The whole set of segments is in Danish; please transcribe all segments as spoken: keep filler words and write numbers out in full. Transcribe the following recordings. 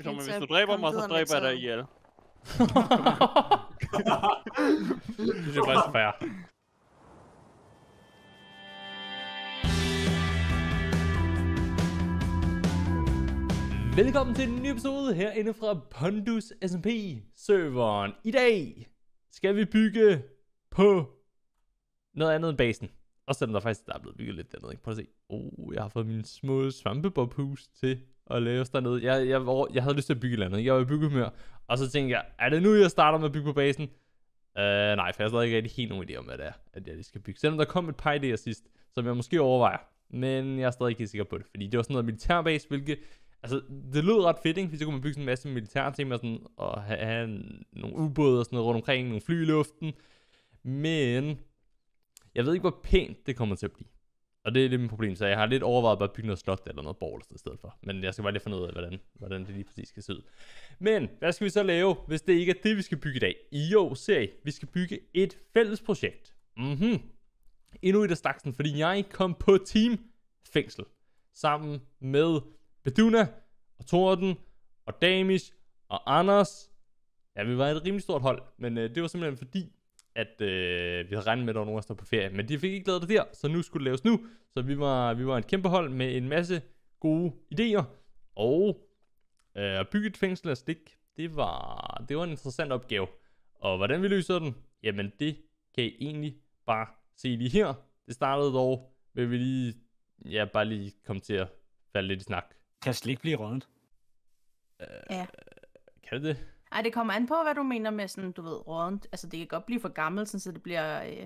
Så hvis du dræber mig, så dræber jeg dig ihjel. Det er faktisk fair. Velkommen til en ny episode herinde fra Pondus S M P-serveren. I dag skal vi bygge på noget andet end basen. Og selvom der faktisk der er blevet bygget lidt dernede, ikke? Prøv at se. Oh, jeg har fået min små svampebobhus til at lave os dernede. Jeg, jeg, jeg havde lyst til at bygge et eller andet. Jeg var i byggemør. Og så tænkte jeg, er det nu, jeg starter med at bygge på basen? Uh, nej, for jeg har stadig ikke rigtig helt nogen idé om, hvad det er, at jeg skal bygge. Selvom der kom et par idéer sidst, som jeg måske overvejer. Men jeg er stadig ikke helt sikker på det. Fordi det var sådan noget militærbase, hvilket... Altså, det lød ret fedt, ikke? Hvis så kunne man bygge sådan en masse militærting og sådan, og have, have nogle ubåde og sådan noget rundt omkring, nogle fly i luften. Men jeg ved ikke, hvor pænt det kommer til at blive. Og det er lidt mit problem, så jeg har lidt overvejet bare at bygge noget slot eller noget borg i stedet for. Men jeg skal bare lige finde ud af, hvordan, hvordan det lige præcis skal se ud. Men hvad skal vi så lave, hvis det ikke er det, vi skal bygge i dag? Jo, ser I, vi skal bygge et fælles projekt. Mhm. Endnu et af staksen, fordi jeg kom på Team Fængsel. Sammen med Beduna og Torden og Damish og Anders. Ja, vi var et rimelig stort hold, men øh, det var simpelthen fordi, at øh, vi havde regnet med, at der var nogen, der stod på ferie. Men de fik ikke lavet det der, så nu skulle det laves nu. Så vi var, vi var et kæmpe hold med en masse gode idéer. Og øh, at bygge et fængsel af stik, det var, det var en interessant opgave. Og hvordan vi løser den, jamen det kan I egentlig bare se lige her. Det startede dog, vil vi lige, ja, bare lige komme til at falde lidt i snak. Kan slik blive rådent? Øh, Ja. Kan det det? Ej, det kommer an på, hvad du mener med sådan, du ved, rådent. Altså, det kan godt blive for gammelt, sådan, så det bliver øh,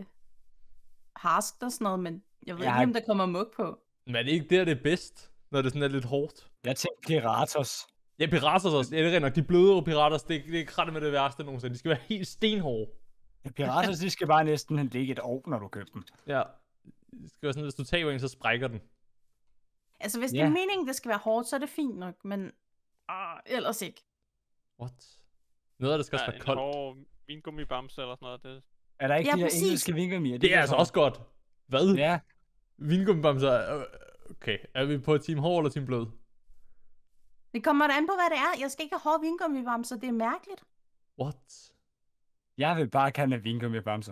harskt og sådan noget, men jeg ved Jeg ikke, har- om der kommer mug på. Men er det ikke der, det er bedst, når det sådan er lidt hårdt? Jeg tænker Piratos. Ja, pirater også. Ja, det er rent nok. De blødere pirater, det, det er kratte med det værste nogensinde. De skal være helt stenhårde. Ja, Piratos, de skal bare næsten ligge et år, når du køber dem. Ja. Det skal være sådan, hvis du tager en, så sprækker den. Altså, hvis Ja. det er meningen, det skal være hårdt, så er det fint nok, men ah, ellers ikke. What? Noget af det skal også Ja, være en koldt. hård vingummibamse eller sådan noget. Det... Er der ikke Ja, de der præcis. engelske vinkermier? Det er altså også godt. Hvad? Ja, Vingummibamser. Okay, er vi på team hård eller team blød? Det kommer da an på, hvad det er. Jeg skal ikke have hård vingummivarme, så det er mærkeligt. What? jeg vil bare kalde vinkermibamser.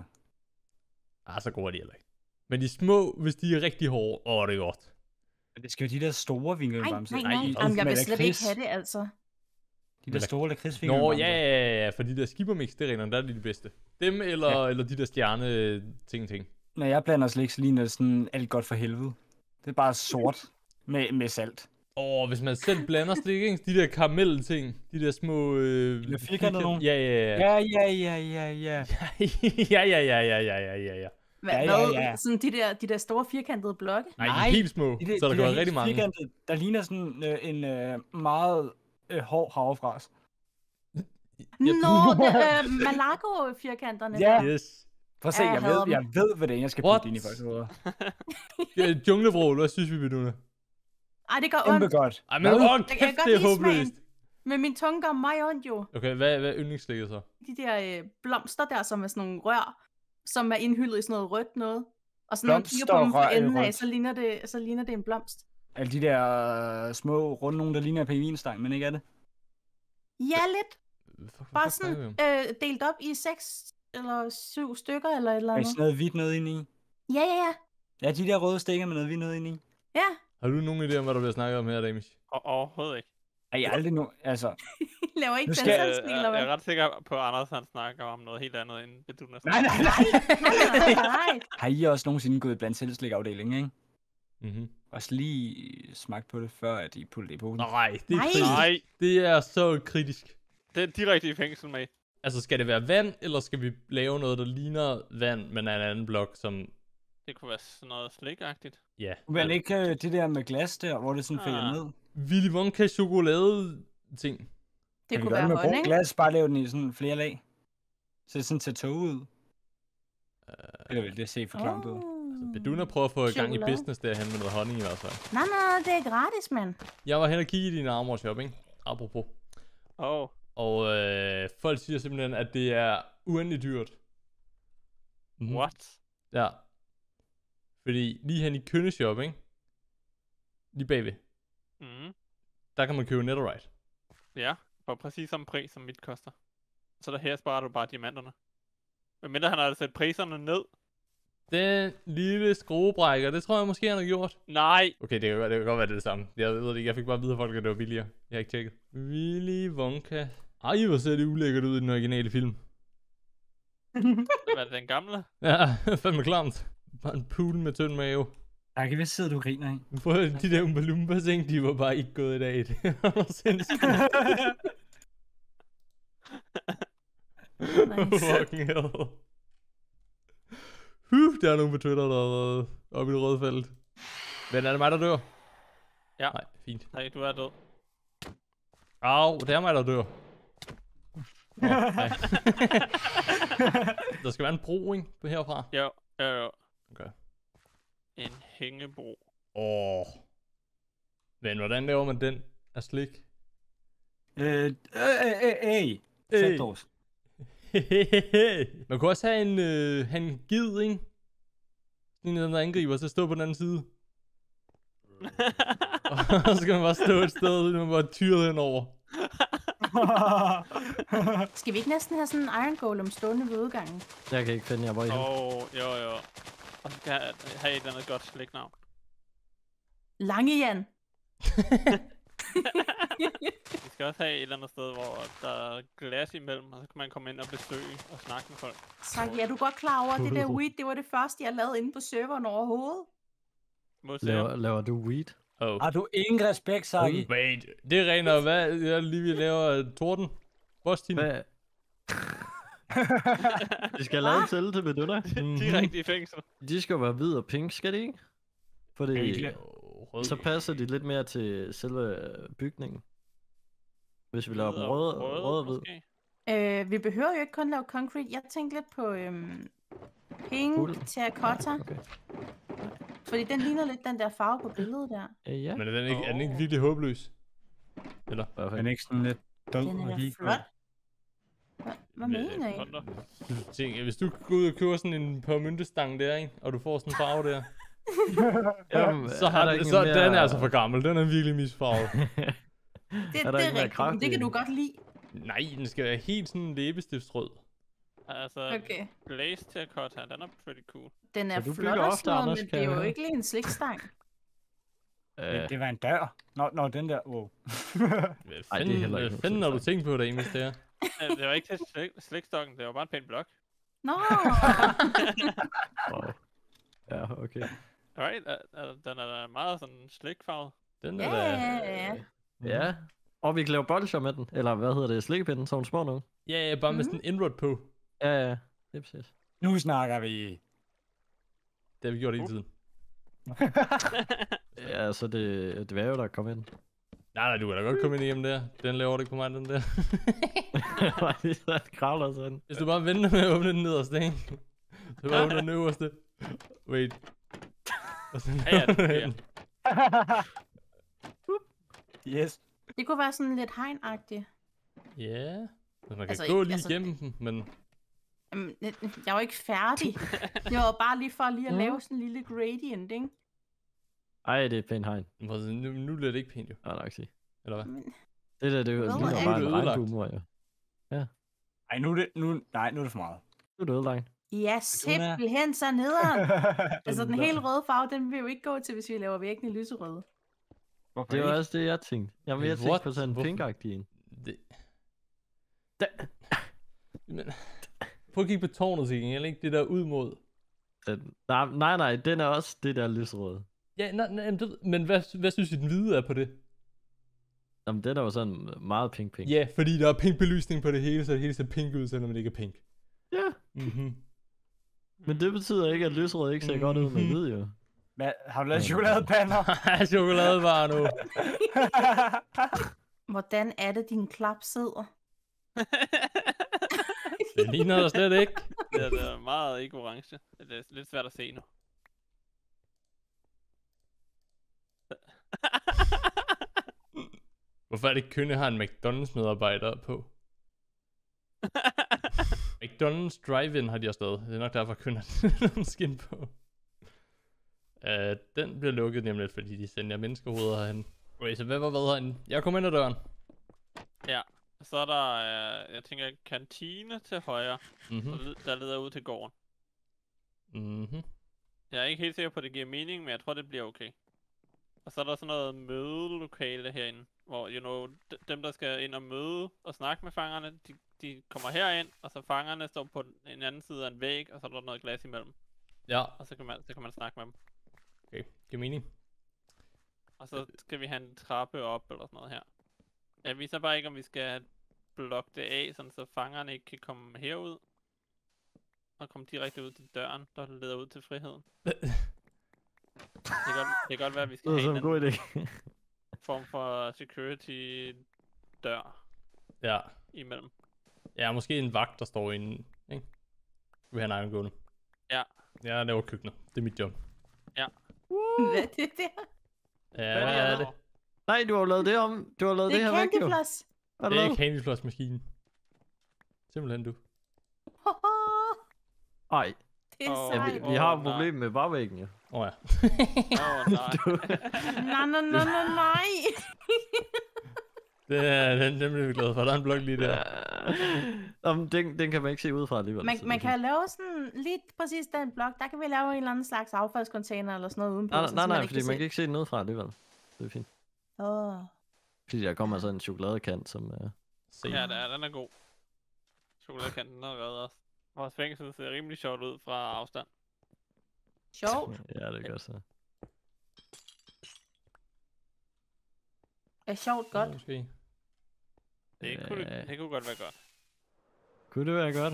Ah, så gode er de heller ikke. Men de små, hvis de er rigtig hårde, åh, oh, det er godt. Men det skal jo de der store Nej, vinkermibamser. nej, nej. Nej, Jamen, jeg vil med slet ikke lakrids. have det, altså. De der store Nå, lakridsvinkermibamser. ja, ja, ja, for de der skippermix, det er rent, der er de de bedste. Dem eller, Ja. eller de der stjerne ting ting. Når jeg blander slik, så ligner det sådan alt godt for helvede. Det er bare sort med, med salt. Åh, oh, hvis man selv blander slik, ikke? De der karamelle ting, de der små... Øh, De der firkantede nogen? Ja, ja, ja. Ja, ja, ja, ja, ja. ja, ja, ja, ja, ja, ja, ja, ja. Hvad, Ja, ja, hvad? ja. Sådan de der, de der store firkantede blokke? Nej, de Nej, er helt små, De, de, så der de kan være helt rigtig mange. firkantede, der ligner sådan øh, en øh, meget øh, hård havrefras. Nå, det, øh, Malago-firkanterne. Ja. der. Yes. Prøv at se, Ja, jeg jeg hader ved, dem. jeg ved, hvordan jeg skal What? putte ind i folks hoveder. Ja, Junglevrål, hvad synes vi, Beduna? Ej, det gør Kæmpe ondt. godt. Ej, men Hvad? åh, Jeg kan kæft, godt det er lide smagen. håbløst. Men min tunge gør mig ondt jo. Okay, hvad, hvad er yndlingsslikket så? De der øh, blomster der, som er sådan nogle rør, som er indhyldet i sådan noget rødt noget. Og så når man kigger på dem Blomsterrør fra i enden af, rødt. så ligner det, så ligner det en blomst. Alle de der øh, små runde nogen, der ligner pingvinstang, men ikke er det? Ja, lidt. Hvad fuck- hvad Bare fuck snakker vi sådan om? øh, delt op i seks eller syv stykker eller et eller Er andet. sådan noget hvidt noget inde i? Ja, ja, ja. Ja, de der røde stikker med noget hvidt noget inde i. Ja, Har du nogen idé om, hvad der bliver snakket om her, Damish? Og overhovedet ikke. Ej, jeg aldrig nu, altså. I laver ikke Nu den skal- selv Øh, eller jeg, hvad? jeg er ret sikker på, at Anders han snakker om noget helt andet end det, du næsten. Nej, nej, nej. Nej, nej, nej. Har I også nogensinde gået blandt selvslikafdelingen, ikke? Mhm. Også lige smagt på det, før at I puttede det i posen. Nej, det er Nej. kritisk. Nej, Det er så kritisk. det er direkte i fængsel med. Altså, skal det være vand, eller skal vi lave noget, der ligner vand, men er en anden blok, som... Det kunne være sådan noget slikagtigt. Ja. Men ikke øh, det der med glas der, hvor det sådan falder Ah. ned. Willy Wonka chokolade ting. Det Kan vi kunne gøre være med brugt honning. glas, bare lave den i sådan flere lag. Så det sådan til tog ud. Eller vil det se for klamt ud? Oh. Beduna prøver at få i gang i Chokolade. business derhen med noget honning i hvert fald. Nej, nej, nej, det er gratis, mand. Jeg var hen og kigge i din armor shop, ikke? Apropos. Åh, oh, Og øh, folk siger simpelthen, at det er uendelig dyrt. Mhm. what? Ja. Fordi lige hen i Kønneshop, ikke? Lige bagved. Mm. Der kan man købe Netherite. Ja, for præcis samme pris, som mit koster. Så der her sparer du bare diamanterne. Men mindre han har sat priserne ned. Den lille skruebrækker, det tror jeg måske, han har gjort. Nej! Okay, det kan, godt- det kan godt være det, er det samme. Jeg ved det ikke, jeg fik bare at vide af folk, at det var billigere. Jeg har ikke tjekket. Willy Wonka. Ej, hvor ser det ulækkert ud i den originale film. Hvad er det, den gamle? Ja, fandme klamt. Bare en pool med tynd mave. Jeg kan vist sidde, du griner, ikke? Prøv at de der Oompa Loompa ting, de var bare ikke gået i dag. Det var sindssygt. Nice. Fucking hell. Huh, der er nogen på Twitter, der har været oppe i det røde felt. Men er det mig, der dør? Ja. Nej, fint. Nej, du er død. Au, det er mig, der dør. Oh, nej. Der skal være en bro, ikke? På herfra. Jo, jo, jo. Okay. En hængebro. Åh. Oh. Men hvordan laver man den af slik? Øh, øh, øh, øh, øh. Sæt os. Man kunne også have en, øh, have en gid, ikke? En af dem, der angriber, så stå på den anden side. Og så skal man bare stå et sted, og man bare tyre den over. Skal vi ikke næsten have sådan en Iron Golem stående ved udgangen? Jeg kan ikke finde jer, hvor I er. Åh, oh, jo, jo. Og så skal jeg have et eller andet godt sliknavn. Lange Jan. Vi skal også have et eller andet sted, hvor der er glas imellem, og så kan man komme ind og besøge og snakke med folk. Tak, ja, du er godt klar over, at det der weed, det var det første, jeg lavede inde på serveren overhovedet. Museum. Laver, laver du weed? Oh. Har du ingen respekt, Saki? Wait, det er rent og hvad? Jeg lige vil lave uh, torden. Bostin. Hvad? De skal lave en celle til Medulla. Direkte i fængsel. De skal jo være hvid og pink, skal de ikke? Fordi Ikke. Rød. så passer de lidt mere til selve øh, bygningen. Hvis vi laver dem Hvid røde, og røde og hvid. måske. Øh, vi behøver jo ikke kun lave concrete. Jeg tænkte lidt på øhm, pink, Guld. terracotta. Okay. Fordi den ligner lidt den der farve på billedet der. Øh, ja. Men er den ikke, er den ikke virkelig håbløs? Eller? Hvad Men ikke sådan lidt død Den er og da lige flot. Hvad, hvad Men, mener I? Hold da. Du tænker, hvis du går ud og køber sådan en permyntestang der, ikke? Og du får sådan en farve der. Jamen, Så, er har der den, ikke så mere- den er altså for gammel. Den er virkelig misfarvet. Det, Er det der er ikke mere rigtigt, kraft men det i kan du den? godt lide. Nej, den skal være helt sådan læbestiftsrød. Altså, Okay. Blaze terracotta, den er pretty cool. Den er Så du flot bygger og ofte, sådan noget, Anders, men kan det er jeg jo høre. ikke lige en slikstang. Øh, Det, det var en dør. Nå, nå den der. Wow. Hvad Ej, det er fanden, heller hvad ikke fanden noget har du tænkt på, der Emis, det her? Øh, Det var ikke til slik, slikstokken, det var bare en pæn blok. Nå, wow. Ja, okay. Right, er, er, den er da meget sådan slikfarvet. Den er ja, da... ja, ja. Ja. Og vi kan lave bolcher med den. Eller hvad hedder det? Slikkepinden, sådan nogle små nogle. Ja, ja, bare med Mhm. sådan en inrod på. Ja, ja. Det er præcis. Nu snakker vi. Det har vi gjort hele tiden. Ja, så det er dværge, der kommer ind. Nej, nej, du kan da godt komme ind igennem der. Den laver det ikke på mig, den der. Nej, det er kravler sådan. Hvis du bare venter med at åbne den nederste, ikke? Så bare åbne den øverste. Wait. Og så Ja, ja, det laver du sker. den. Yes. Det kunne være sådan lidt hegnagtigt. Ja. Men man kan Altså gå ikke- lige altså- igennem den, men... Jamen, jeg jeg var ikke færdig. Det var bare lige for lige at Mm. lave sådan en lille gradient, ikke? Ej, det er pænt hegn. Prøv at se, Nu, nu bliver det ikke pænt, jo. Ja, nok sige. Eller hvad? Men, Det der, det er jo Hvad ligner er bare det en ødelagt? regnbuemur, jo. Ej, nu er det, nu, nej, nu er det for meget. Nu er det ødelagt. ja, simpelthen så nederen. Altså, den der. helt røde farve, den vil jo ikke gå til, hvis vi laver væggene lyserøde. Hvorfor Det var ikke? også det, jeg tænkte. Jeg var Men mere tænkt what? på sådan en Hvorfor? pinkagtig en. Det... Da... Men... Prøv at kigge på tårnet, Signe. Eller ikke det der ud mod... Den, nej, nej, nej, den er også det der lysrøde. Ja, nej, nej, men det- men hvad, hvad synes I, den hvide er på det? Jamen, den er jo sådan meget pink-pink. Ja, fordi der er pink belysning på det hele, så det hele ser pink ud, selvom det ikke er pink. Ja, Mhm. men det betyder ikke, at lysrød ikke ser godt ud med hvid, jo. Hvad, har du lavet chokoladepander? Chokoladevarer nu. Hvordan er det, din klap sidder? Det ligner der slet ikke. Det er, det er meget ikke orange. Det er lidt svært at se nu. Hvorfor er det ikke Kønne har en McDonald's medarbejder på? McDonald's Drive-In har de også stadig. Det er nok derfor Kønne har nogle skin på. Uh, den bliver lukket nemlig, fordi de sender menneskehoveder herhen. Okay, så hvad var hvad herinde? Jeg kommer ind ad døren. Ja, så er der, øh, jeg tænker, kantine til højre, Mhm. mm. der leder ud til gården. Mhm. Jeg er ikke helt sikker på, at det giver mening, men jeg tror, det bliver okay. Og så er der sådan noget mødelokale herinde, hvor, you know, d- dem, der skal ind og møde og snakke med fangerne, de, de kommer herind, og så fangerne står på en anden side af en væg, og så er der noget glas imellem. Ja, Og så kan man, så kan man snakke med dem. okay. Giver mening. Og så skal vi have en trappe op, eller sådan noget her. Jeg viser bare ikke, om vi skal blokke det af, sådan så fangerne ikke kan komme herud. Og komme direkte ud til døren, der leder ud til friheden. Det kan godt, det kan godt være, at vi skal Det er have sådan en en god anden idé. form for security dør Ja. imellem. Ja, måske en vagt, der står inde, ikke? Vi har en egen gående. Ja. Jeg laver køkkener. Det er mit job. Hvad er det der? Ja, hvad er det? Nej, du har jo lavet det om. Du har lavet Det det, er her væk, jo. Candy Floss. Hvad Det har er du ikke lavet? Candy Floss maskinen. Simpelthen du. Ej, Det er Åh, ja, vi, sejt. vi har jo Åh, et nej. problem med barvæggen, jo. Åh oh, ja. Åh, oh, nej. Nej, nej, nej, nej, nej. Det er, den, den bliver vi glade for. Der er en blok lige der. Jamen, den, den kan man ikke se udefra alligevel. Man, så man det er kan lave sådan lige præcis den blok. Der kan vi lave en eller anden slags affaldscontainer eller sådan noget udenpå. Nej, sådan, nej, så nej, ikke fordi kan man se. kan ikke se den udefra alligevel. Det er fint. Åh. Fordi der kommer så en chokoladekant, som... Uh... Se. Ja, det er, den er god. Chokoladekanten har reddet os. Vores fængsel ser rimelig sjovt ud fra afstand. Sjovt. Ja, det gør så. Er sjovt godt. Måske. Det kunne, Ja. det kunne godt være godt. Kunne det være godt?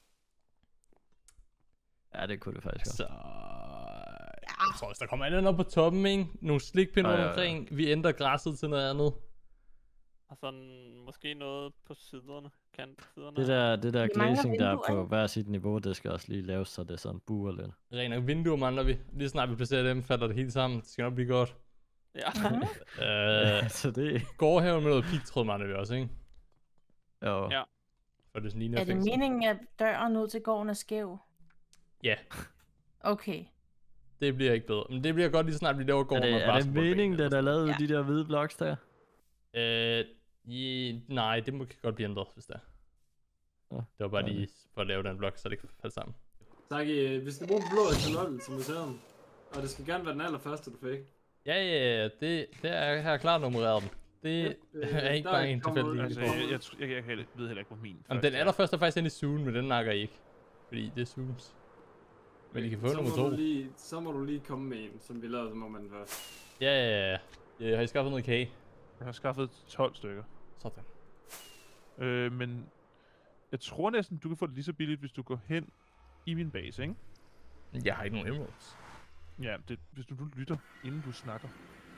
Ja, det kunne det faktisk godt. Så... Jeg tror også, der kommer andet op på toppen, ikke? Nogle slikpinde Ja, rundt ja, ja. omkring. Vi ændrer græsset til noget andet. Og sådan måske noget på siderne. Kantsiderne. Det der, det der Vi mangler glazing, der er vinduer, på ikke? hver sit niveau, det skal også lige laves, så det er sådan buer lidt. Rene vinduer mangler vi. Lige snart vi placerer dem, falder det hele sammen. Det skal nok blive godt. Ja. Øh, så det... gårdhaven med noget pigtråd mangler vi også, ikke? Jo. Ja. For det sådan ligner Er det fængsel. meningen, at døren ud til gården er skæv? Ja. Okay. Det bliver ikke bedre. Men det bliver godt lige så snart vi laver Er gården det, med er det basketballbanen meningen, eller at der er lavet Ja. ja. de der hvide bloks der? Øh, je, nej, det må kan godt blive ændret, hvis det er. Ja, Det var bare ja, lige for at lave den blok, så det kan falde sammen. Tak, øh, vi skal bruge blå axolotl til museum. Og det skal gerne være den allerførste, du fik. Ja, ja, ja, det, det er, jeg har klart nummereret den. Det Øh, er ikke der bare en kommer- tilfældig altså, uniform. jeg, jeg, tr- jeg, jeg, jeg ved heller ikke, hvor min Jamen, den allerførste er faktisk inde i sugen, men den nakker I ikke. Fordi det er sugens. Men I kan få så nummer må to. du lige, så må du lige komme med en, som vi lavede som om man først. Ja, ja, ja. ja. Jeg har I skaffet noget kage. Jeg har skaffet tolv stykker. Sådan. Øh, men jeg tror næsten, du kan få det lige så billigt, hvis du går hen i min base, ikke? Jeg har ikke nogen emeralds. Ja, det, hvis du nu lytter, inden du snakker.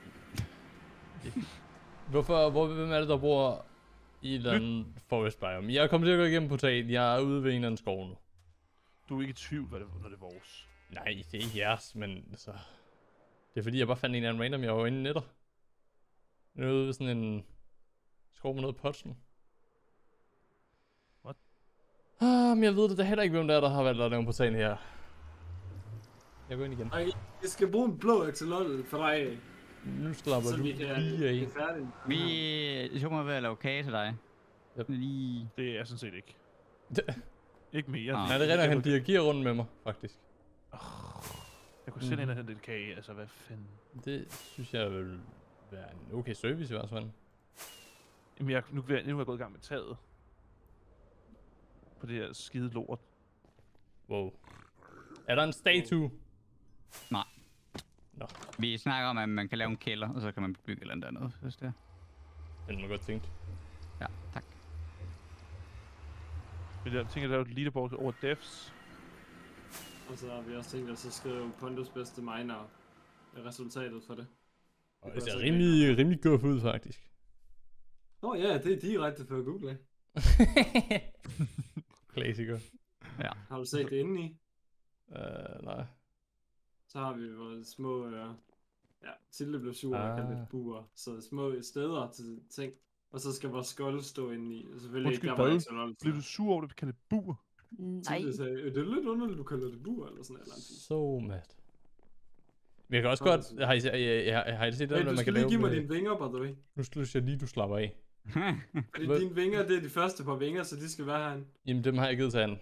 Hvorfor, hvor, hvem er det, der bor i et eller andet forest biome? Jeg er kommet til at gå igennem portalen. Jeg er ude ved en eller anden skov nu. Du er ikke i tvivl, hvad det, når det er vores. Nej, det er ikke jeres, men altså... Det er fordi, jeg bare fandt en eller anden random, jeg var inde i netter. Jeg er ude ved sådan en skov med noget potsen. What? Ah, men jeg ved det da heller ikke, hvem der er, der har valgt at lave en portal her. Jeg går ind igen. Ej, vi skal bruge en blå axolotl for dig, Nu slapper så du vi kan lige blive af. færdige. Vi så må ved at lave kage til dig. Yep. Lige... Det er jeg sådan set ikke. ikke mere. Ah. Nej, det er rigtigt, han dirigerer rundt med mig, faktisk. Jeg kunne selv Mhm. ind og hente lidt kage, altså hvad fanden. Det synes jeg vil være en okay service i hvert fald. Jamen jeg, nu, vil jeg, nu er jeg gået i gang med taget. På det her skide lort. Wow. Er der en statue? Nej. Nå, Vi snakker om, at man kan lave en kælder, og så kan man bygge et eller andet andet, hvis det er. den må godt tænkt. Ja, tak. Men jeg tænker, at der er et leaderboard over devs. Og så har vi også tænkt os at skrive Pondos bedste miner resultatet for det. Og kunne det ser jeg så rimelig, rimelig godt ud, faktisk. Nå ja, det er direkte fra Google. Klassiker. Ja. Har du set det inde i? Uh, nej. Så har vi vores små, øh, ja, Tilde blev sur og kaldte Ah. det buer. Så små steder til ting. Og så skal vores skål stå inde i. Og selvfølgelig Undskyld, ikke der, hvor hvad? axolotl Bliver du sur over, at du kalder det bur? Nej. Tilde sagde, "Øh, det er lidt underligt, du kalder det buer, eller sådan noget. Eller andet. Så mat. Men jeg kan også Sådan godt... sådan. Har I, jeg, jeg, har I set det, Hey, når du man skal kan lige lave give mig med... dine vinger, by the way. Nu synes jeg lige, du slapper af. Fordi Hvad? dine vinger, det er de første par vinger, så de skal være herinde. Jamen, dem har jeg givet til han.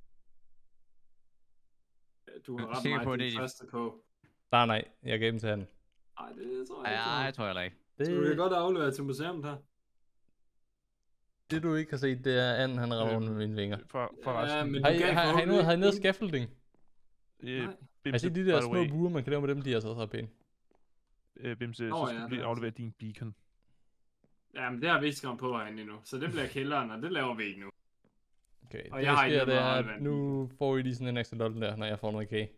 Du har Jeg er ret sikker meget på, på, det er de de- første på. Nej, nej, jeg gav dem til han. Nej, det tror jeg Ja, ikke. jeg tror heller ikke. Det, Så du kan godt aflevere til museet her. det du ikke har set, det er anden, han render rundt med mine vinger. For, for Ja, resten. men Har du I, gav har, har I noget, forhåbentlig har I noget ikke- scaffolding? Øh, Nej. Har I set de by der the små way, buer, man kan lave med dem, de er så så pæne. Øh, Bimse, Åh, så ja, skal du det lige er aflevere din beacon. Jamen, det har vi ikke skrevet på herinde endnu. Så det bliver kælderen, og det laver vi ikke nu. Okay, Og det jeg der har ikke sker, det noget er, meget at vand. nu får I lige sådan en ekstra dollars der, når jeg får noget kage.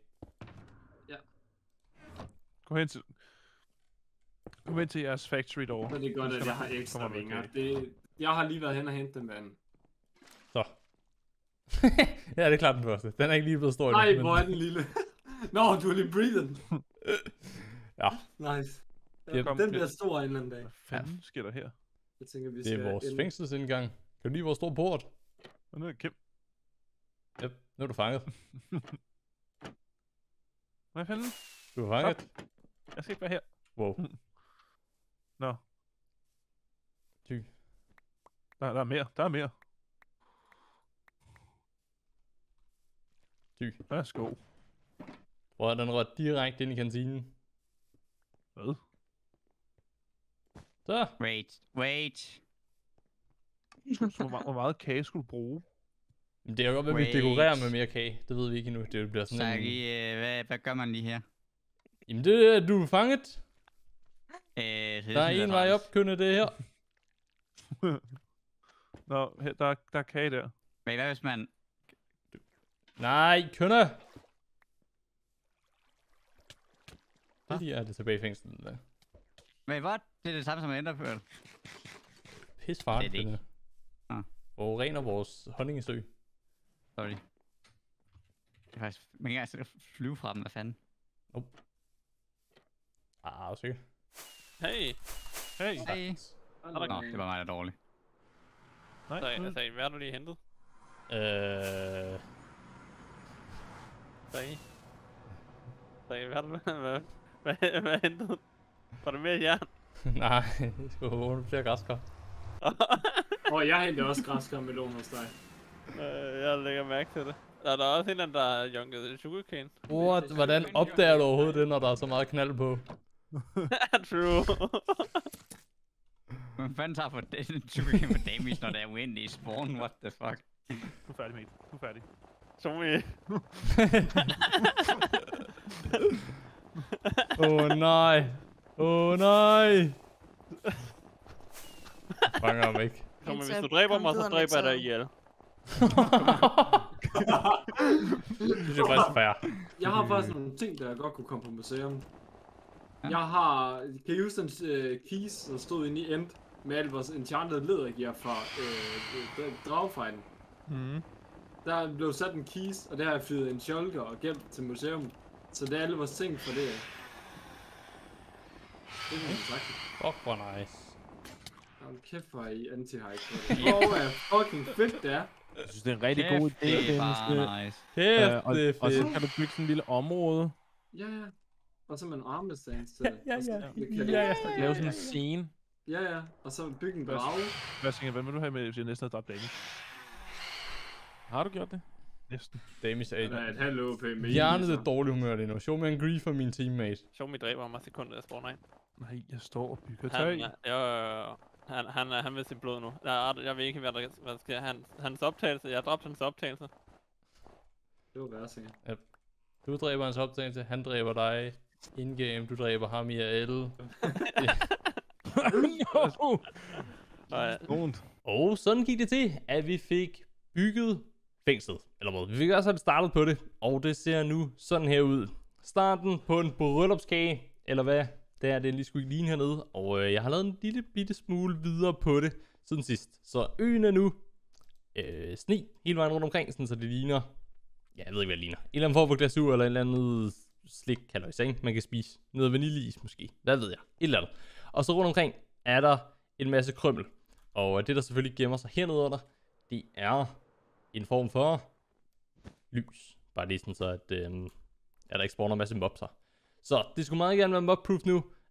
Gå hen til... Kom hen til jeres factory door. Så det er godt, Så at der jeg har ekstra kommer noget vinger. kage. Det, jeg har lige været hen og hentet dem vand. Så. Ja, det er klart den første. Den er ikke lige blevet stor Nej, endnu, hvor er den lille. Nå, du har lige breathed. Ja. Nice. Ja, Yep. den bliver stor en eller anden dag. Hvad fanden sker der her? Jeg tænker, vi Det skal er vores ende- fængselsindgang. Kan du lide vores store port? Og nu er kæmpe. Yep, nu er du fanget. Hvad fanden? Du er fanget. Jeg skal ikke være her. Wow. Nå. Ty. Der, der er mere. Der er mere. Ty. Værsgo. Hvor er den rødt direkte ind i kantinen. Hvad? Så. Wait, wait. Så hvor, meget, hvor meget kage skulle du bruge? Men det er jo godt, at vi Wait. dekorerer med mere kage. Det ved vi ikke endnu. Det bliver sådan en... Sagi, øh, hvad, hvad gør man lige her? Jamen det er, du er fanget. Øh, det Der er en vej op, kunde det her. Nå, her, der, er- der er kage der. Men hvad hvis man... Nej, kunde. Det de er det tilbage i fængslet. Der. Wait, what? Det er det samme som Enderpearl. Pis farligt, Det er det det Ah. Forurener vores honningesø. Sorry. Det er faktisk... Man kan ikke engang flyve fra dem, hvad fanden? Ah, også ikke. Hey, Hey! Hey. Nå, Nå, det var mig, der er dårlig. Nej, så, nu- altså, hvad har du lige hentet? Øh... Sagi? Sagi, hvad har du hvad, hvad, hvad hentede du? Var det mere jern? Nej, jeg skulle have flere græskar. Og jeg hentede også græskar med lån hos dig. Øh, jeg lægger mærke til det. Der er der også en eller anden, der har junket sugarcane. What? Hvordan opdager du overhovedet det, når der er så meget knald på? True. Hvem fanden tager for den sugarcane for damage, når der er wind i spawn? What the fuck? Du er færdig, mate. Du er færdig. Tommy. Åh oh, nej. Åh oh, nej. Fanger ham ikke. Tommy, Helt hvis du sikkert. dræber Kom mig, så videre med dræber jeg dig taget. ihjel. Det er faktisk fair. Jeg har faktisk nogle ting, der godt kunne komme på museum. Jeg har... Kan I huske den uh, keys, der stod inde i End? Med alt vores enchanted lædergear fra øh, øh, dragefejden. Mm. Der blev sat en keys, og der har jeg fyret en shulker og gemt til museum. Så det er alle vores ting for det. Det kan man sagt. Fuck, hvor nice. Hold kæft, hvor er I anti-hype på det. Hvor er fucking fedt det er. Jeg synes, det er en rigtig Kæft, god idé, det er Dennis. bare nice. Kæft, Øh, og, det er og så fedt. kan du bygge sådan en lille område. Ja, ja. Og så med en armestance til det. Ja, ja, Og så- ja. det kan Ja, ja. det. Lave sådan en scene. Ja, ja. Og så bygge en drage. Hvad tænker hvad vil du have med, hvis jeg næsten havde dræbt Daniel? Har du gjort det? Næsten. Damis Der er er et halvt O P med hjernet det dårlige humør lige nu. Show me en grief for min teammate. Tommy dræber mig sekunder, jeg spawner ind. Nej, jeg står og bygger tøj. Han, ja, han, han, han, han vil se blod nu. Jeg, jeg ved ikke, hvad der, hvad der sker. Han, hans optagelse, jeg har dræbt hans optagelse. Det var værre, sikkert. Du dræber hans optagelse, han dræber dig. In-game, du dræber ham i A L. Og, ja, Ondt. Og sådan gik det til, at vi fik bygget fængslet. Eller hvad? Vi fik også startet på det. Og det ser nu sådan her ud. Starten på en bryllupskage. Eller hvad? Det er det lige skulle ikke ligne hernede. Og øh, jeg har lavet en lille bitte smule videre på det siden sidst. Så øen er nu øh, sne hele vejen rundt omkring, sådan så det ligner... Ja, jeg ved ikke, hvad det ligner. En eller anden form for glasur eller en eller anden slik, kalder ikke? Man kan spise noget vaniljeis måske. Hvad ved jeg? Et eller andet. Og så rundt omkring er der en masse krømmel. Og det, der selvfølgelig gemmer sig hernede under, det er en form for lys. Bare lige sådan så, at øh, er der ikke spawner en masse mobs her. Så det skulle meget gerne være mobproof nu.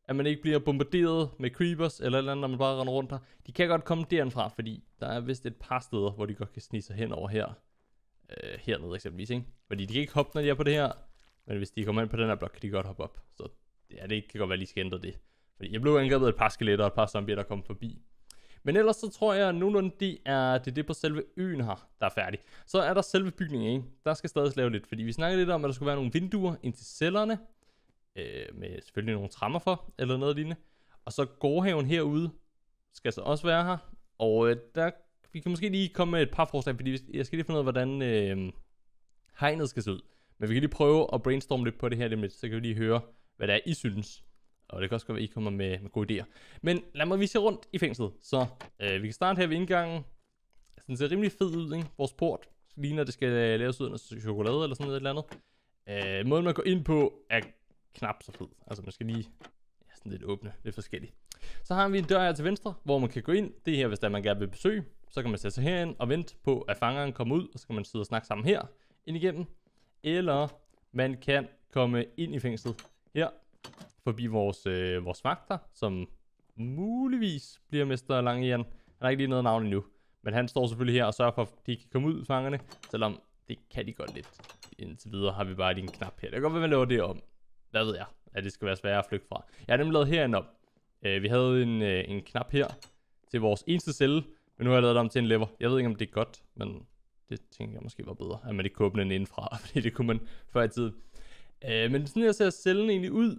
at man ikke bliver bombarderet med creepers eller eller andet, når man bare render rundt her. De kan godt komme derfra, fordi der er vist et par steder, hvor de godt kan snige sig hen over her. Øh, hernede eksempelvis, ikke? Fordi de kan ikke hoppe, når de er på det her. Men hvis de kommer ind på den her blok, kan de godt hoppe op. Så ja, det kan godt være, at de skal ændre det. Fordi jeg blev angrebet af et par skeletter og et par zombier, der kom forbi. Men ellers så tror jeg, at nogenlunde det er det, er det på selve øen her, der er færdig. Så er der selve bygningen, ikke? Der skal stadig lave lidt, fordi vi snakkede lidt om, at der skulle være nogle vinduer ind til cellerne. Øh, med selvfølgelig nogle trammer for, eller noget lignende. Og så gårdhaven herude skal så også være her. Og øh, der, vi kan måske lige komme med et par forslag, fordi jeg skal lige finde ud af, hvordan øh, hegnet skal se ud. Men vi kan lige prøve at brainstorme lidt på det her lidt, så kan vi lige høre, hvad det er, I synes. Og det kan også godt være, at I kommer med, med gode idéer. Men lad mig vise rundt i fængslet. Så øh, vi kan starte her ved indgangen. Den ser rimelig fed ud, ikke? Vores port ligner, at det skal øh, laves ud af noget chokolade eller sådan noget eller andet. Øh, måden man går ind på er knap så fed. Altså man skal lige ja, sådan lidt åbne, lidt forskelligt. Så har vi en dør her til venstre, hvor man kan gå ind. Det er her, hvis der man gerne vil besøge. Så kan man sætte sig herind og vente på, at fangeren kommer ud. Og så kan man sidde og snakke sammen her ind igennem. Eller man kan komme ind i fængslet her. Forbi vores, øh, vores vagter, som muligvis bliver mester Langejern. Han har ikke lige noget navn endnu. Men han står selvfølgelig her og sørger for, at de kan komme ud, fangerne. Selvom det kan de godt lidt. Indtil videre har vi bare lige en knap her. Det kan godt være, at man laver det om. Hvad ved jeg? At det skal være sværere at flygte fra. Jeg har nemlig lavet herinde op. Øh, vi havde en, øh, en knap her til vores eneste celle. Men nu har jeg lavet det om til en lever. Jeg ved ikke, om det er godt. Men det tænker jeg måske var bedre. At man ikke kunne åbne den indenfra. Fordi det kunne man før i tiden. Øh, men sådan her ser cellen egentlig ud.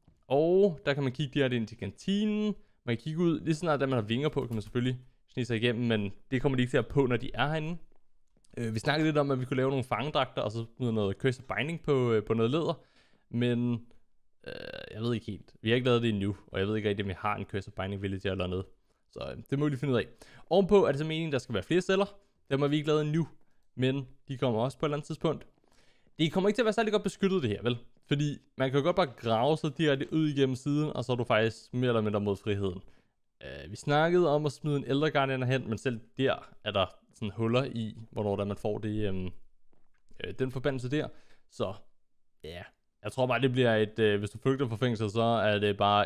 Og der kan man kigge direkte ind til kantinen. Man kan kigge ud, lige snart, da man har vinger på, kan man selvfølgelig snige sig igennem, men det kommer de ikke til at på, når de er herinde. Øh, vi snakkede lidt om, at vi kunne lave nogle fangedragter, og så smide noget curse binding på, øh, på noget læder. Men øh, jeg ved ikke helt. Vi har ikke lavet det endnu, og jeg ved ikke rigtig, om jeg har en curse binding villager eller noget. Så øh, det må vi lige finde ud af. Ovenpå er det så meningen, at der skal være flere celler. Dem har vi ikke lavet endnu, men de kommer også på et eller andet tidspunkt. Det kommer ikke til at være særlig godt beskyttet det her, vel? Fordi man kan jo godt bare grave sig direkte ud igennem siden, og så er du faktisk mere eller mindre mod friheden. Uh, vi snakkede om at smide en ældre guardian hen, men selv der er der sådan huller i, hvornår der man får det, um, øh, den forbandelse der. Så ja, yeah. Jeg tror bare det bliver et, uh, hvis du flygter fra fængsel, så er det bare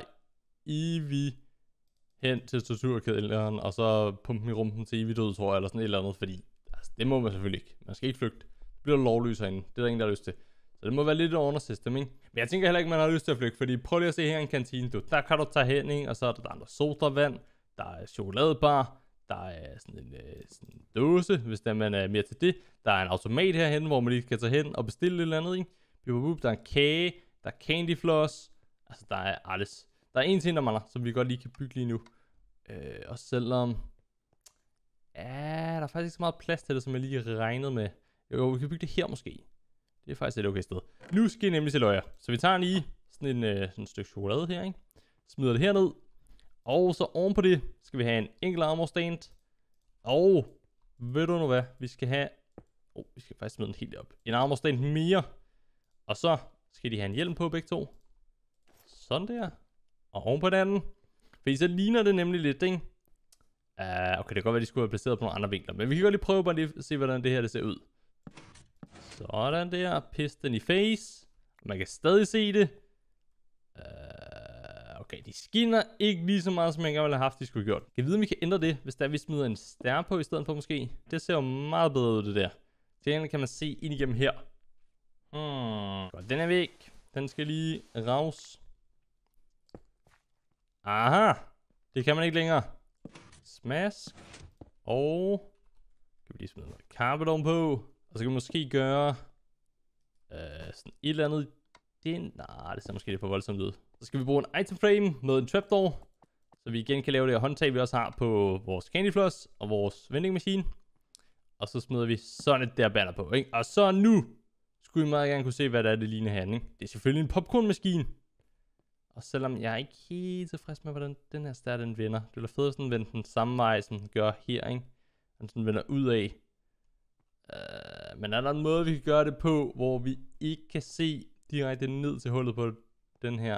evig hen til torturkæderen, og så pumpen i rumpen til evig død, tror jeg, eller sådan et eller andet, fordi altså, det må man selvfølgelig ikke. Man skal ikke flygte. Det bliver lovløs herinde. Det er der ingen, der har lyst til. Så det må være lidt et undersystem, ikke? Men jeg tænker heller ikke, man har lyst til at flygte, fordi prøv lige at se her en kantine, du. Der kan du tage hen, ikke? Og så er der, der er sodavand, der er chokoladebar, der er sådan en, øh, sådan en dåse, hvis der man er mere til det. Der er en automat herhen, hvor man lige kan tage hen og bestille et eller andet, ikke? Der er en kage, der er candy floss, altså der er alles. Der er en ting, der mangler, som vi godt lige kan bygge lige nu. Øh, og selvom... Ja, der er faktisk ikke så meget plads til det, som jeg lige har regnet med. Jo, vi kan bygge det her måske. Det er faktisk et okay sted. Nu skal I nemlig se løjer. Så vi tager lige sådan en, øh, sådan et stykke chokolade her, ikke? Smider det herned. Og så oven på det skal vi have en enkelt armor stand. Og ved du nu hvad? Vi skal have... Oh, vi skal faktisk smide den helt op. En armor stand mere. Og så skal de have en hjelm på begge to. Sådan der. Og oven på den anden. Fordi så ligner det nemlig lidt, ikke? Uh, okay, det kan godt være, de skulle have placeret på nogle andre vinkler. Men vi kan godt lige prøve bare lige at se, hvordan det her det ser ud. Sådan der. Pist den i face. Man kan stadig se det. Uh, okay, de skinner ikke lige så meget, som jeg gerne ville have haft, de skulle have gjort. Kan jeg vide, om vi kan ændre det, hvis der vi smider en stjerne på i stedet for måske? Det ser jo meget bedre ud, det der. Til gengæld kan man se ind igennem her. Hmm. Godt, den er væk. Den skal lige raus. Aha. Det kan man ikke længere. Smask. Og kan vi lige smide noget carpet ovenpå. Og så kan vi måske gøre øh, sådan et eller andet. Det, nej, det ser måske lidt for voldsomt ud. Så skal vi bruge en item frame med en trapdoor. Så vi igen kan lave det her håndtag, vi også har på vores candy floss og vores vending machine. Og så smider vi sådan et der banner på, ikke? Og så nu skulle I meget gerne kunne se, hvad der er det ligner herinde, ikke? Det er selvfølgelig en popcornmaskine. Og selvom jeg er ikke helt tilfreds med, hvordan den her stær, den vender. Det ville fedt, at den vende den samme vej, som den gør her, ikke? Den sådan vender ud af. Uh, men er der en måde, vi kan gøre det på, hvor vi ikke kan se direkte ned til hullet på den her?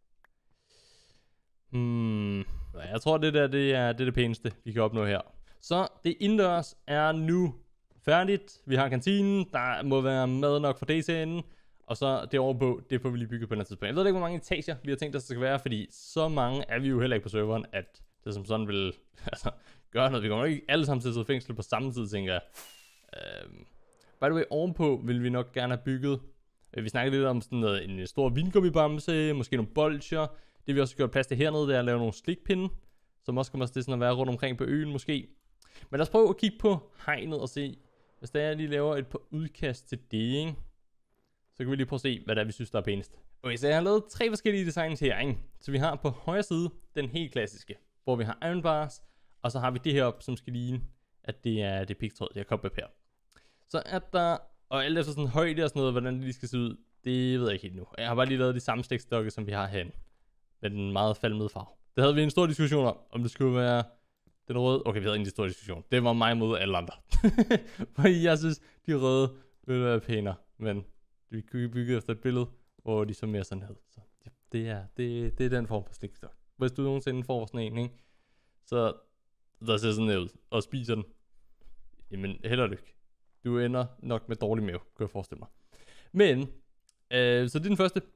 Hmm. Jeg tror, det der det er, det er det pæneste, vi kan opnå her. Så det indendørs er nu færdigt. Vi har kantinen. Der må være mad nok for D C'en. Og så derovre på, det får vi lige bygget på en tidspunkt. Jeg ved ikke, hvor mange etager vi har tænkt, der skal være, fordi så mange er vi jo heller ikke på serveren, at det som sådan vil altså, gøre noget. Vi kommer ikke alle sammen til at sidde fængsel på samme tid, tænker jeg. Øhm, by the way, ovenpå vil vi nok gerne have bygget. Vi snakkede lidt om sådan noget, en stor vingummibamse, måske nogle bolcher. Det vi også gjort plads til hernede, det er at lave nogle slikpinde, som også kommer til sådan at være rundt omkring på øen måske. Men lad os prøve at kigge på hegnet og se, hvis der jeg lige laver et par udkast til det, ikke? Så kan vi lige prøve at se, hvad der er, vi synes, der er pænest. Okay, så jeg har lavet tre forskellige designs her, ikke? Så vi har på højre side den helt klassiske, hvor vi har iron bars, og så har vi det her op, som skal ligne, at det er det pigtråd, det er kobberpapir. Så er der, og alt efter sådan højde og sådan noget, hvordan det lige skal se ud, det ved jeg ikke helt nu. Jeg har bare lige lavet de samme stikstokke, som vi har herinde, med den meget falmede farve. Det havde vi en stor diskussion om, om det skulle være den røde. Okay, vi havde en stor diskussion. Det var mig mod alle andre. Fordi jeg synes, de røde ville være pænere, men vi kunne bygge efter et billede, hvor de så mere sådan hed. Så ja, det er, det, det er den form for stikstok. Hvis du nogensinde får sådan en, ikke? Så der ser sådan ud, og spiser den, jamen held og lykke. Du ender nok med dårlig mave, kan jeg forestille mig. Men, øh, så det er den første.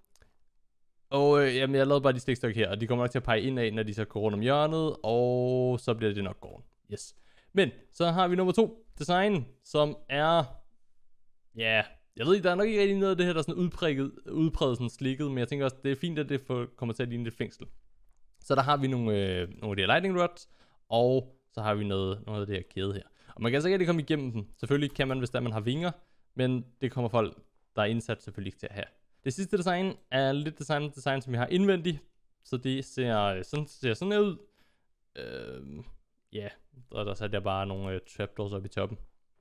Og øh, jamen, jeg lavede bare de stikstokke her, og de kommer nok til at pege indad, når de så går rundt om hjørnet, og så bliver det nok gården. Yes. Men, så har vi nummer to, design, som er, ja, jeg ved ikke, der er nok ikke rigtig noget af det her, der er sådan udpræget, udpræget sådan slikket, men jeg tænker også, det er fint, at det får, kommer til at ligne et fængsel. Så der har vi nogle, øh, nogle af de her lightning rods, og så har vi noget, noget af det her kæde her. Og man kan altså ikke rigtig komme igennem dem. Selvfølgelig kan man, hvis der man har vinger, men det kommer folk, der er indsat, selvfølgelig ikke til at have. Det sidste design er lidt det samme design, som jeg har indvendigt, så det ser sådan, ser sådan her ud. Øh, ja, og der satte jeg bare nogle øh, trapdoors op i toppen.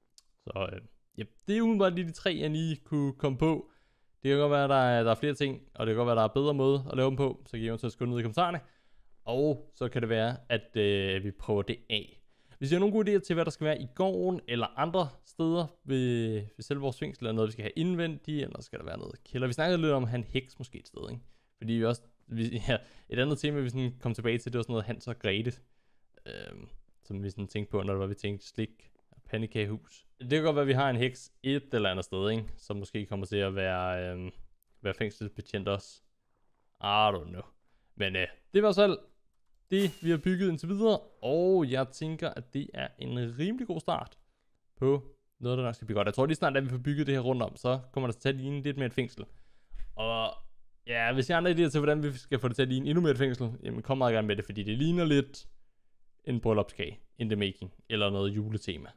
Så øh, ja, det er umiddelbart lige de tre, jeg lige kunne komme på. Det kan godt være, at der er, der er flere ting, og det kan godt være, at der er bedre måde at lave dem på, så kan I eventuelt skrive ned i kommentarerne. Og så kan det være, at øh, vi prøver det af. Hvis I har nogle gode idéer til, hvad der skal være i gården, eller andre steder ved, ved selve vores fængsel, eller noget, vi skal have indvendigt, eller skal der være noget kælder. Vi snakkede lidt om at have en heks måske et sted, ikke? Fordi vi også, vi, ja, et andet tema, vi sådan kom tilbage til, det var sådan noget Hans og Grete, øhm, som vi sådan tænkte på, når det var, vi tænkte slik og pandekagehus. Det kan godt være, at vi har en heks et eller andet sted, ikke? Som måske kommer til at være, øhm, være fængselsbetjent også. I don't know. Men øh, det var i hvert fald det, vi har bygget indtil videre, og jeg tænker, at det er en rimelig god start på noget, der nok skal blive godt. Jeg tror lige snart, at vi får bygget det her rundt om, så kommer der til at ligne lidt mere et fængsel. Og ja, hvis jeg har andre idéer til, hvordan vi skal få det til at ligne endnu mere et fængsel, jamen kom meget gerne med det, fordi det ligner lidt en bryllupskage in the making, eller noget juletema.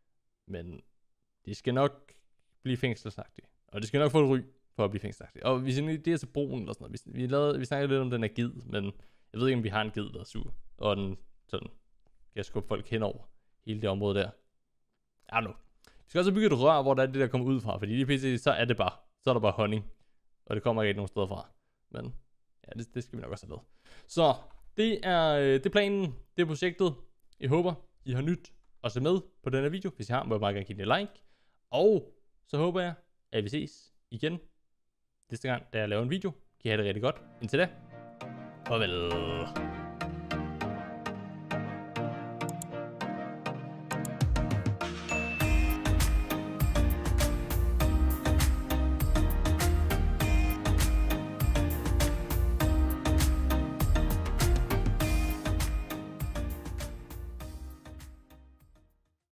Men det skal nok blive fængselsagtigt, og det skal nok få et ry for at blive fængselsagtigt. Og hvis det er til broen eller sådan noget, vi, vi, lavede, vi snakkede lidt om den er gid, men jeg ved ikke, om vi har en gid, der er sur, og den sådan kan skubbe folk hen over hele det område der. Ja, nu. Vi skal også bygge et rør, hvor der er det, der kommer ud fra, fordi lige pt. Så er det bare, så er der bare honning, og det kommer ikke nogen steder fra. Men ja, det, det skal vi nok også have lavet. Så det er, det er planen, det er projektet. Jeg håber, I har nyt at se med på denne video. Hvis I har, må jeg meget gerne give den et like. Og så håber jeg, at vi ses igen næste gang, da jeg laver en video. Kan I have det rigtig godt. Indtil da. Farvel.